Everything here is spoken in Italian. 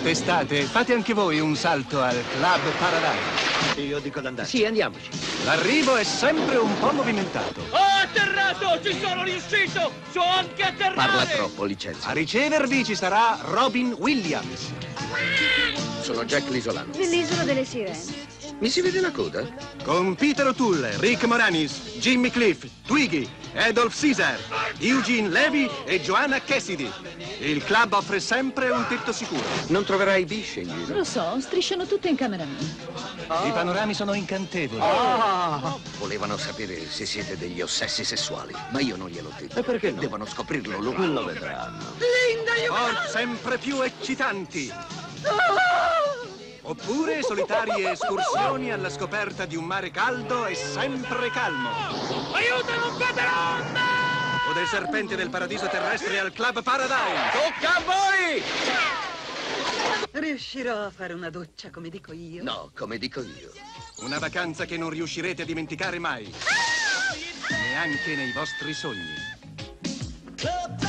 Quest'estate fate anche voi un salto al Club Paradise. Io dico d'andare. Sì, andiamoci. L'arrivo è sempre un po' movimentato. Ho atterrato! Ci sono riuscito! So anche atterrare! Parla troppo, licenzia. A ricevervi ci sarà Robin Williams. Sono Jack l'Isolano. Dell'isola delle Sirene. Mi si vede la coda? Con Peter O'Toole, Rick Moranis, Jimmy Cliff, Twiggy, Adolf Caesar, Eugene Levy e Joanna Cassidy. Il club offre sempre un tetto sicuro. Non troverai bisce in giro. Lo so, strisciano tutte in camera mia. I panorami sono incantevoli. Volevano sapere se siete degli ossessi sessuali, ma io non gliel'ho detto. E perché no? Devono scoprirlo loro. Lo vedranno. Sport sempre più eccitanti. Oppure solitarie escursioni alla scoperta di un mare caldo e sempre calmo. Aiuto, non fate l'onda! O del serpente del paradiso terrestre al Club Paradise. Tocca a voi! Riuscirò a fare una doccia come dico io? No, come dico io. Una vacanza che non riuscirete a dimenticare mai. Neanche nei vostri sogni.